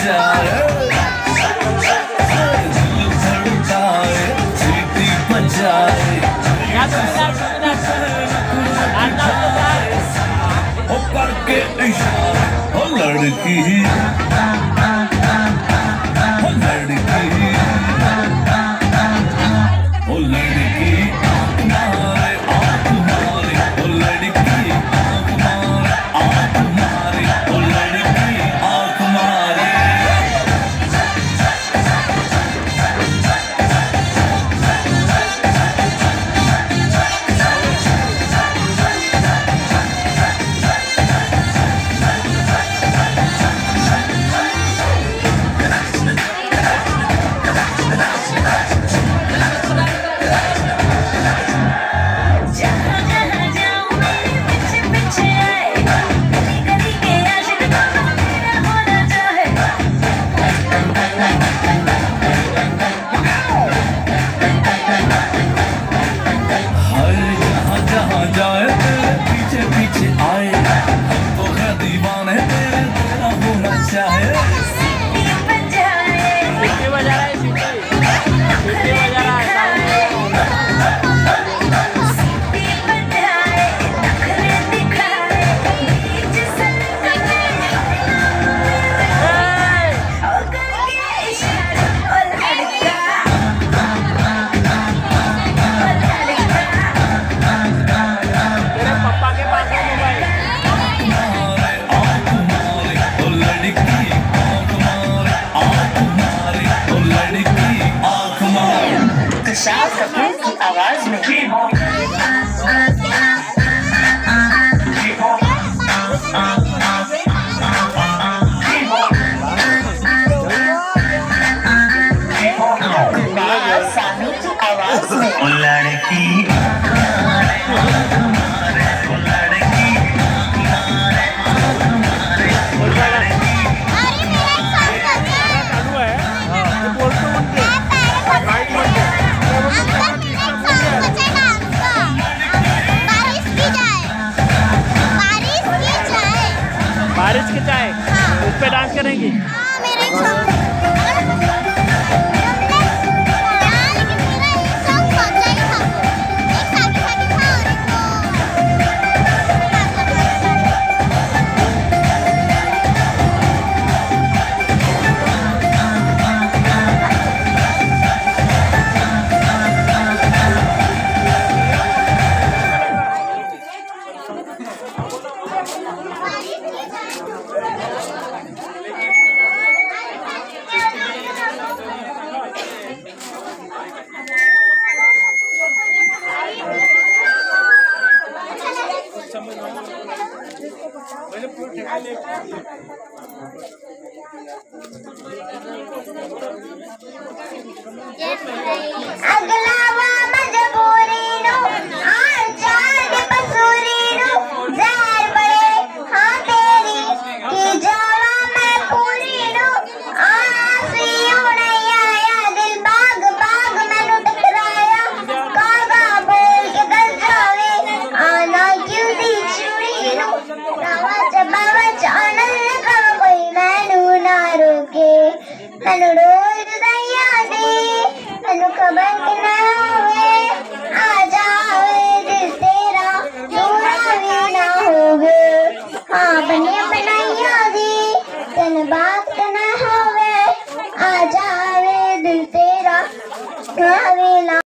जाए, दिल धड़काए, सीटी बजाए, ओ करके इशारा, ओ लड़की, ओ लड़की, ओ लड़की आँख मारे, आँख मारे, ओ लड़की आँख मारे, आँख मारे, ओ लड़की आँख मारे। जाए तेरे पीछे पीछे आए, हमको है दीवाने तेरे, तेरा होना चाहे। सीटी बजा रहा है, सीटी बजा रहा है। शाद कपूर की आवाज में सामी की आवाज में लड़की बारिश की चाय, उस पे डांस करेंगी। हाँ, मेरे सॉन्ग अगला मजबूरी नो आजाद पसूरी नो ज़हर बड़े हाँ तेरी की जावा मैं पूरी नो आसियों नहीं आया दिल बाग बाग मैंने टकराया कागा बोल के गल जावे आना क्यों दी चुरी नो रावा चबावा चानल का कोई मैनू ना रोके मैनू रोज दया दे मैनू खबर ना होवे आ जावे दिल तेरा दूरा भी ना होवे हाँ बनिया बनाइया दी तेन बात ना होवे आ जावे दिल तेरा दूरा भी ना